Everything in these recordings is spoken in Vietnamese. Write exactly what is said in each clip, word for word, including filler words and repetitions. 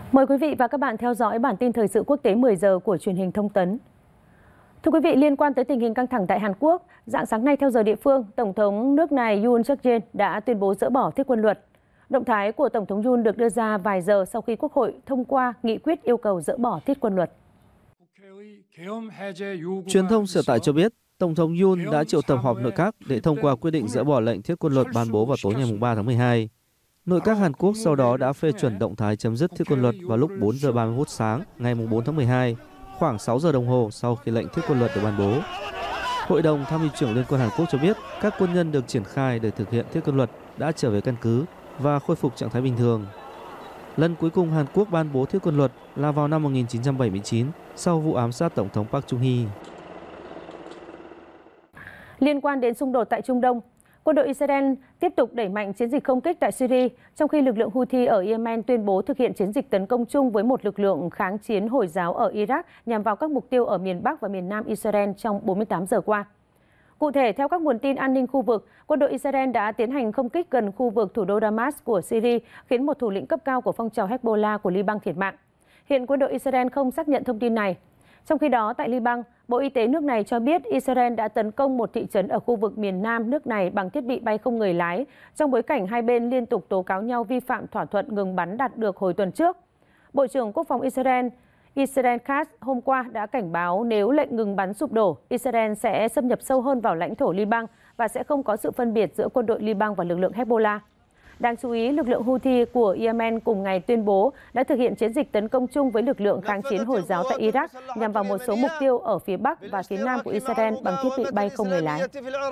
Mời quý vị và các bạn theo dõi bản tin thời sự quốc tế mười giờ của truyền hình Thông tấn. Thưa quý vị, liên quan tới tình hình căng thẳng tại Hàn Quốc, rạng sáng nay theo giờ địa phương, Tổng thống nước này Yoon suk yeol đã tuyên bố dỡ bỏ thiết quân luật. Động thái của Tổng thống Yoon được đưa ra vài giờ sau khi Quốc hội thông qua nghị quyết yêu cầu dỡ bỏ thiết quân luật. Truyền thông sở tại cho biết, Tổng thống Yoon đã triệu tập họp nội các để thông qua quyết định dỡ bỏ lệnh thiết quân luật ban bố vào tối ngày ba tháng mười hai. Nội các Hàn Quốc sau đó đã phê chuẩn động thái chấm dứt thiết quân luật vào lúc bốn giờ ba mươi phút sáng ngày bốn tháng mười hai, khoảng sáu giờ đồng hồ sau khi lệnh thiết quân luật được ban bố. Hội đồng Tham mưu trưởng Liên quân Hàn Quốc cho biết các quân nhân được triển khai để thực hiện thiết quân luật đã trở về căn cứ và khôi phục trạng thái bình thường. Lần cuối cùng Hàn Quốc ban bố thiết quân luật là vào năm một nghìn chín trăm bảy mươi chín sau vụ ám sát Tổng thống Park Chung-hee. Liên quan đến xung đột tại Trung Đông, quân đội Israel tiếp tục đẩy mạnh chiến dịch không kích tại Syria, trong khi lực lượng Houthi ở Yemen tuyên bố thực hiện chiến dịch tấn công chung với một lực lượng kháng chiến Hồi giáo ở Iraq nhằm vào các mục tiêu ở miền Bắc và miền Nam Israel trong bốn mươi tám giờ qua. Cụ thể, theo các nguồn tin an ninh khu vực, quân đội Israel đã tiến hành không kích gần khu vực thủ đô Damas của Syria, khiến một thủ lĩnh cấp cao của phong trào Hezbollah của Liban thiệt mạng. Hiện quân đội Israel không xác nhận thông tin này. Trong khi đó, tại Liban, Bộ Y tế nước này cho biết Israel đã tấn công một thị trấn ở khu vực miền Nam nước này bằng thiết bị bay không người lái, trong bối cảnh hai bên liên tục tố cáo nhau vi phạm thỏa thuận ngừng bắn đạt được hồi tuần trước. Bộ trưởng Quốc phòng Israel, Israel Katz hôm qua đã cảnh báo nếu lệnh ngừng bắn sụp đổ, Israel sẽ xâm nhập sâu hơn vào lãnh thổ Liban và sẽ không có sự phân biệt giữa quân đội Liban và lực lượng Hezbollah. Đáng chú ý, lực lượng Houthi của Yemen cùng ngày tuyên bố đã thực hiện chiến dịch tấn công chung với lực lượng kháng chiến Hồi giáo tại Iraq nhằm vào một số mục tiêu ở phía Bắc và phía Nam của Israel bằng thiết bị bay không người lái.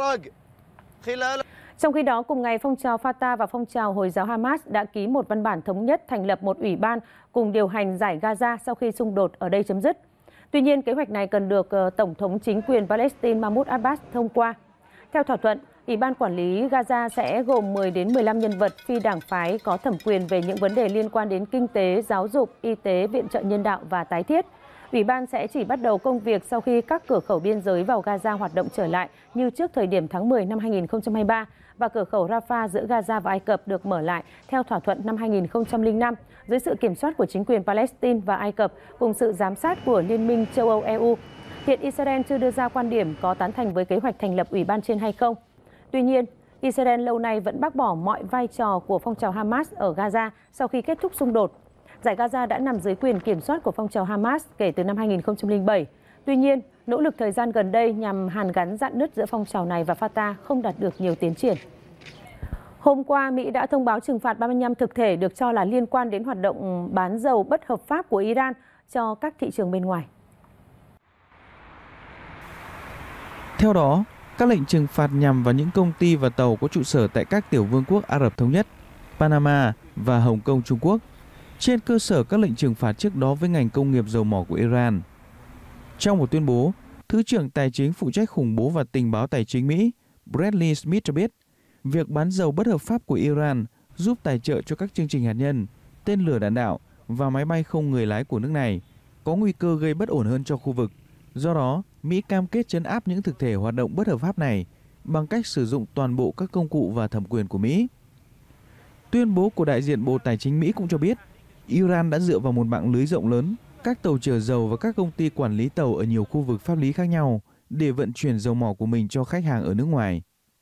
Trong khi đó, cùng ngày, phong trào Fatah và phong trào Hồi giáo Hamas đã ký một văn bản thống nhất thành lập một ủy ban cùng điều hành giải Gaza sau khi xung đột ở đây chấm dứt. Tuy nhiên, kế hoạch này cần được Tổng thống chính quyền Palestine Mahmoud Abbas thông qua. Theo thỏa thuận, Ủy ban quản lý Gaza sẽ gồm mười đến mười lăm nhân vật phi đảng phái có thẩm quyền về những vấn đề liên quan đến kinh tế, giáo dục, y tế, viện trợ nhân đạo và tái thiết. Ủy ban sẽ chỉ bắt đầu công việc sau khi các cửa khẩu biên giới vào Gaza hoạt động trở lại như trước thời điểm tháng mười năm hai nghìn không trăm hai mươi ba và cửa khẩu Rafah giữa Gaza và Ai Cập được mở lại theo thỏa thuận năm hai nghìn không trăm lẻ năm dưới sự kiểm soát của chính quyền Palestine và Ai Cập cùng sự giám sát của Liên minh châu Âu E U. Hiện Israel chưa đưa ra quan điểm có tán thành với kế hoạch thành lập ủy ban trên hay không. Tuy nhiên, Israel lâu nay vẫn bác bỏ mọi vai trò của phong trào Hamas ở Gaza sau khi kết thúc xung đột. Giải Gaza đã nằm dưới quyền kiểm soát của phong trào Hamas kể từ năm hai nghìn không trăm lẻ bảy. Tuy nhiên, nỗ lực thời gian gần đây nhằm hàn gắn rạn nứt giữa phong trào này và Fatah không đạt được nhiều tiến triển. Hôm qua, Mỹ đã thông báo trừng phạt ba mươi lăm thực thể được cho là liên quan đến hoạt động bán dầu bất hợp pháp của Iran cho các thị trường bên ngoài. Theo đó, các lệnh trừng phạt nhằm vào những công ty và tàu có trụ sở tại các tiểu vương quốc Ả Rập Thống Nhất, Panama và Hồng Kông Trung Quốc, trên cơ sở các lệnh trừng phạt trước đó với ngành công nghiệp dầu mỏ của Iran. Trong một tuyên bố, Thứ trưởng Tài chính phụ trách khủng bố và tình báo tài chính Mỹ Bradley Smith cho biết, việc bán dầu bất hợp pháp của Iran giúp tài trợ cho các chương trình hạt nhân, tên lửa đạn đạo và máy bay không người lái của nước này, có nguy cơ gây bất ổn hơn cho khu vực. Do đó, Mỹ cam kết trấn áp những thực thể hoạt động bất hợp pháp này bằng cách sử dụng toàn bộ các công cụ và thẩm quyền của Mỹ. Tuyên bố của đại diện Bộ Tài chính Mỹ cũng cho biết, Iran đã dựa vào một mạng lưới rộng lớn, các tàu chở dầu và các công ty quản lý tàu ở nhiều khu vực pháp lý khác nhau để vận chuyển dầu mỏ của mình cho khách hàng ở nước ngoài.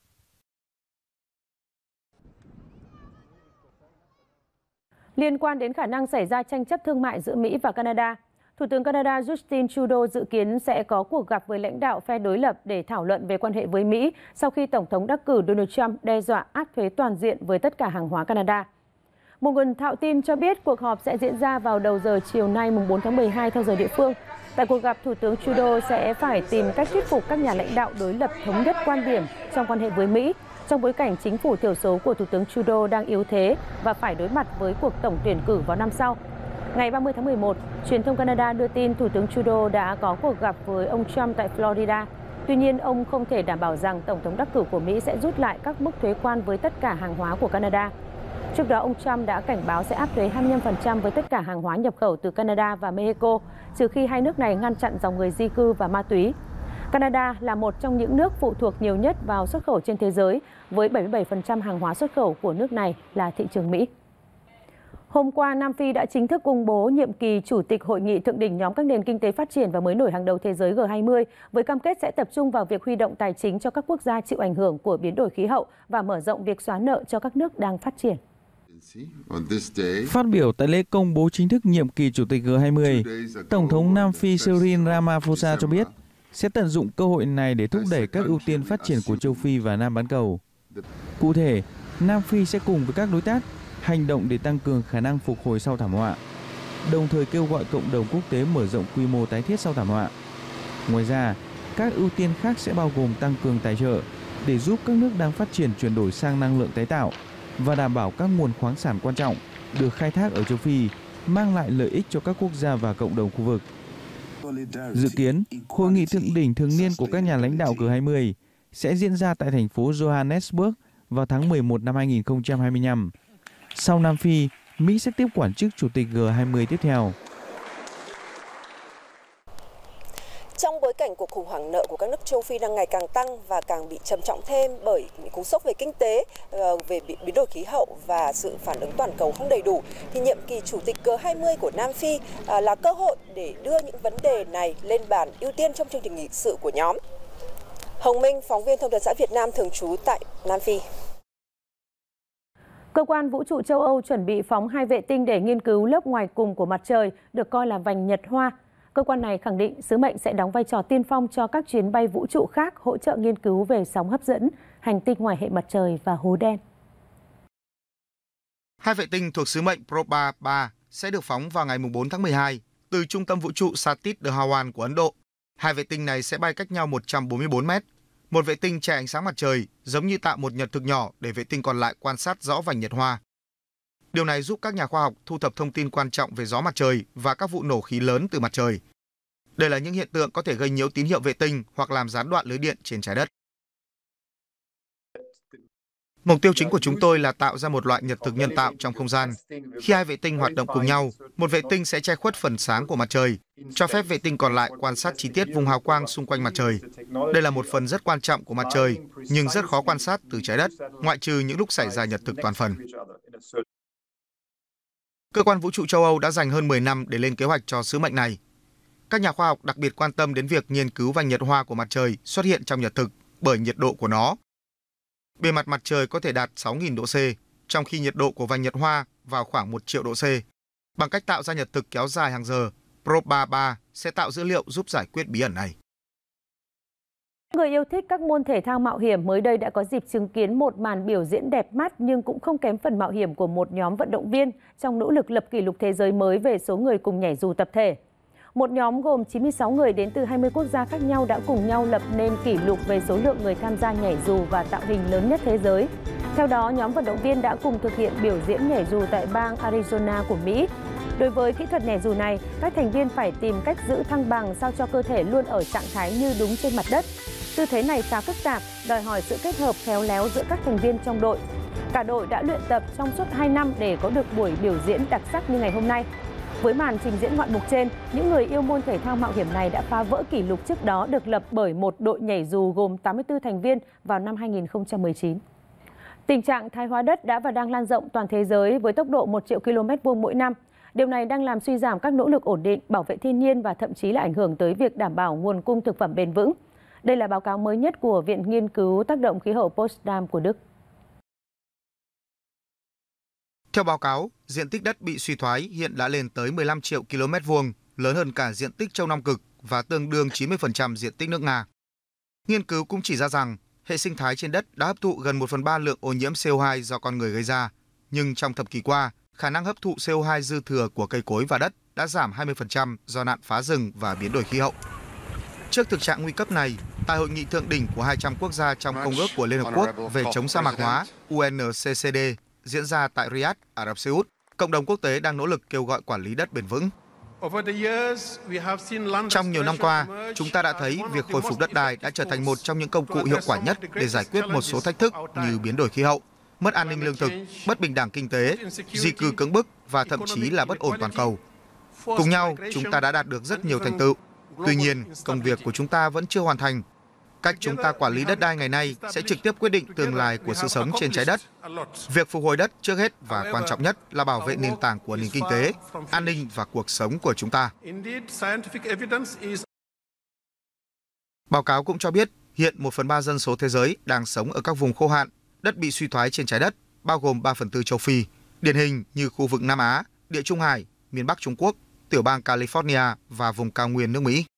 Liên quan đến khả năng xảy ra tranh chấp thương mại giữa Mỹ và Canada, Thủ tướng Canada Justin Trudeau dự kiến sẽ có cuộc gặp với lãnh đạo phe đối lập để thảo luận về quan hệ với Mỹ sau khi Tổng thống đắc cử Donald Trump đe dọa áp thuế toàn diện với tất cả hàng hóa Canada. Một nguồn thạo tin cho biết cuộc họp sẽ diễn ra vào đầu giờ chiều nay bốn tháng mười hai theo giờ địa phương. Tại cuộc gặp, Thủ tướng Trudeau sẽ phải tìm cách thuyết phục các nhà lãnh đạo đối lập thống nhất quan điểm trong quan hệ với Mỹ, trong bối cảnh chính phủ thiểu số của Thủ tướng Trudeau đang yếu thế và phải đối mặt với cuộc tổng tuyển cử vào năm sau. Ngày ba mươi tháng mười một, truyền thông Canada đưa tin Thủ tướng Trudeau đã có cuộc gặp với ông Trump tại Florida. Tuy nhiên, ông không thể đảm bảo rằng Tổng thống đắc cử của Mỹ sẽ rút lại các mức thuế quan với tất cả hàng hóa của Canada. Trước đó, ông Trump đã cảnh báo sẽ áp thuế hai mươi lăm phần trăm với tất cả hàng hóa nhập khẩu từ Canada và Mexico, trừ khi hai nước này ngăn chặn dòng người di cư và ma túy. Canada là một trong những nước phụ thuộc nhiều nhất vào xuất khẩu trên thế giới, với bảy mươi bảy phần trăm hàng hóa xuất khẩu của nước này là thị trường Mỹ. Hôm qua, Nam Phi đã chính thức công bố nhiệm kỳ Chủ tịch Hội nghị Thượng đỉnh nhóm các nền kinh tế phát triển và mới nổi hàng đầu thế giới G hai mươi, với cam kết sẽ tập trung vào việc huy động tài chính cho các quốc gia chịu ảnh hưởng của biến đổi khí hậu và mở rộng việc xóa nợ cho các nước đang phát triển. Phát biểu tại lễ công bố chính thức nhiệm kỳ Chủ tịch G hai mươi, Tổng thống Nam Phi Cyril Ramaphosa cho biết sẽ tận dụng cơ hội này để thúc đẩy các ưu tiên phát triển của châu Phi và Nam bán cầu. Cụ thể, Nam Phi sẽ cùng với các đối tác hành động để tăng cường khả năng phục hồi sau thảm họa, đồng thời kêu gọi cộng đồng quốc tế mở rộng quy mô tái thiết sau thảm họa. Ngoài ra, các ưu tiên khác sẽ bao gồm tăng cường tài trợ để giúp các nước đang phát triển chuyển đổi sang năng lượng tái tạo và đảm bảo các nguồn khoáng sản quan trọng được khai thác ở châu Phi mang lại lợi ích cho các quốc gia và cộng đồng khu vực. Dự kiến, Hội nghị thượng đỉnh thường niên của các nhà lãnh đạo G hai mươi sẽ diễn ra tại thành phố Johannesburg vào tháng mười một năm hai nghìn không trăm hai mươi lăm. Sau Nam Phi, Mỹ sẽ tiếp quản chức Chủ tịch G hai mươi tiếp theo. Trong bối cảnh cuộc khủng hoảng nợ của các nước châu Phi đang ngày càng tăng và càng bị trầm trọng thêm bởi những cú sốc về kinh tế, về biến đổi khí hậu và sự phản ứng toàn cầu không đầy đủ, thì nhiệm kỳ Chủ tịch G hai mươi của Nam Phi là cơ hội để đưa những vấn đề này lên bàn ưu tiên trong chương trình nghị sự của nhóm. Hồng Minh, phóng viên Thông tấn xã Việt Nam thường trú tại Nam Phi. Cơ quan vũ trụ châu Âu chuẩn bị phóng hai vệ tinh để nghiên cứu lớp ngoài cùng của mặt trời, được coi là vành nhật hoa. Cơ quan này khẳng định sứ mệnh sẽ đóng vai trò tiên phong cho các chuyến bay vũ trụ khác, hỗ trợ nghiên cứu về sóng hấp dẫn, hành tinh ngoài hệ mặt trời và hố đen. Hai vệ tinh thuộc sứ mệnh Proba ba sẽ được phóng vào ngày bốn tháng mười hai từ trung tâm vũ trụ Satish Dhawan của Ấn Độ. Hai vệ tinh này sẽ bay cách nhau một trăm bốn mươi bốn mét. Một vệ tinh che ánh sáng mặt trời, giống như tạo một nhật thực nhỏ để vệ tinh còn lại quan sát rõ vành nhật hoa. Điều này giúp các nhà khoa học thu thập thông tin quan trọng về gió mặt trời và các vụ nổ khí lớn từ mặt trời. Đây là những hiện tượng có thể gây nhiễu tín hiệu vệ tinh hoặc làm gián đoạn lưới điện trên trái đất. Mục tiêu chính của chúng tôi là tạo ra một loại nhật thực nhân tạo trong không gian. Khi hai vệ tinh hoạt động cùng nhau, một vệ tinh sẽ che khuất phần sáng của mặt trời, cho phép vệ tinh còn lại quan sát chi tiết vùng hào quang xung quanh mặt trời. Đây là một phần rất quan trọng của mặt trời, nhưng rất khó quan sát từ trái đất, ngoại trừ những lúc xảy ra nhật thực toàn phần. Cơ quan vũ trụ châu Âu đã dành hơn mười năm để lên kế hoạch cho sứ mệnh này. Các nhà khoa học đặc biệt quan tâm đến việc nghiên cứu vành nhật hoa của mặt trời xuất hiện trong nhật thực bởi nhiệt độ của nó. Bề mặt mặt trời có thể đạt sáu nghìn độ C, trong khi nhiệt độ của vành nhật hoa vào khoảng một triệu độ C. Bằng cách tạo ra nhật thực kéo dài hàng giờ, Proba ba sẽ tạo dữ liệu giúp giải quyết bí ẩn này. Người yêu thích các môn thể thao mạo hiểm mới đây đã có dịp chứng kiến một màn biểu diễn đẹp mắt nhưng cũng không kém phần mạo hiểm của một nhóm vận động viên trong nỗ lực lập kỷ lục thế giới mới về số người cùng nhảy dù tập thể. Một nhóm gồm chín mươi sáu người đến từ hai mươi quốc gia khác nhau đã cùng nhau lập nên kỷ lục về số lượng người tham gia nhảy dù và tạo hình lớn nhất thế giới. Theo đó, nhóm vận động viên đã cùng thực hiện biểu diễn nhảy dù tại bang Arizona của Mỹ. Đối với kỹ thuật nhảy dù này, các thành viên phải tìm cách giữ thăng bằng sao cho cơ thể luôn ở trạng thái như đúng trên mặt đất. Tư thế này khá phức tạp, đòi hỏi sự kết hợp khéo léo giữa các thành viên trong đội. Cả đội đã luyện tập trong suốt hai năm để có được buổi biểu diễn đặc sắc như ngày hôm nay. Với màn trình diễn ngoạn mục trên, những người yêu môn thể thao mạo hiểm này đã phá vỡ kỷ lục trước đó được lập bởi một đội nhảy dù gồm tám mươi tư thành viên vào năm hai nghìn không trăm mười chín. Tình trạng thoái hóa đất đã và đang lan rộng toàn thế giới với tốc độ một triệu ki lô mét vuông mỗi năm. Điều này đang làm suy giảm các nỗ lực ổn định, bảo vệ thiên nhiên và thậm chí là ảnh hưởng tới việc đảm bảo nguồn cung thực phẩm bền vững. Đây là báo cáo mới nhất của Viện Nghiên cứu Tác động Khí hậu Potsdam của Đức. Theo báo cáo, diện tích đất bị suy thoái hiện đã lên tới mười lăm triệu ki lô mét vuông, lớn hơn cả diện tích châu Nam Cực và tương đương chín mươi phần trăm diện tích nước Nga. Nghiên cứu cũng chỉ ra rằng hệ sinh thái trên đất đã hấp thụ gần một phần ba lượng ô nhiễm xê o hai do con người gây ra, nhưng trong thập kỷ qua, khả năng hấp thụ xê o hai dư thừa của cây cối và đất đã giảm hai mươi phần trăm do nạn phá rừng và biến đổi khí hậu. Trước thực trạng nguy cấp này, tại hội nghị thượng đỉnh của hai trăm quốc gia trong Công ước của Liên Hợp Quốc về chống sa mạc hóa U N C C D diễn ra tại Riyadh, Ả Rập Xê Út, cộng đồng quốc tế đang nỗ lực kêu gọi quản lý đất bền vững. Trong nhiều năm qua, chúng ta đã thấy việc khôi phục đất đai đã trở thành một trong những công cụ hiệu quả nhất để giải quyết một số thách thức như biến đổi khí hậu, mất an ninh lương thực, bất bình đẳng kinh tế, di cư cưỡng bức và thậm chí là bất ổn toàn cầu. Cùng nhau, chúng ta đã đạt được rất nhiều thành tựu. Tuy nhiên, công việc của chúng ta vẫn chưa hoàn thành. Cách chúng ta quản lý đất đai ngày nay sẽ trực tiếp quyết định tương lai của sự sống trên trái đất. Việc phục hồi đất trước hết và quan trọng nhất là bảo vệ nền tảng của nền kinh tế, an ninh và cuộc sống của chúng ta. Báo cáo cũng cho biết, hiện một phần ba dân số thế giới đang sống ở các vùng khô hạn, đất bị suy thoái trên trái đất, bao gồm ba phần tư châu Phi, điển hình như khu vực Nam Á, Địa Trung Hải, miền Bắc Trung Quốc, tiểu bang California và vùng cao nguyên nước Mỹ.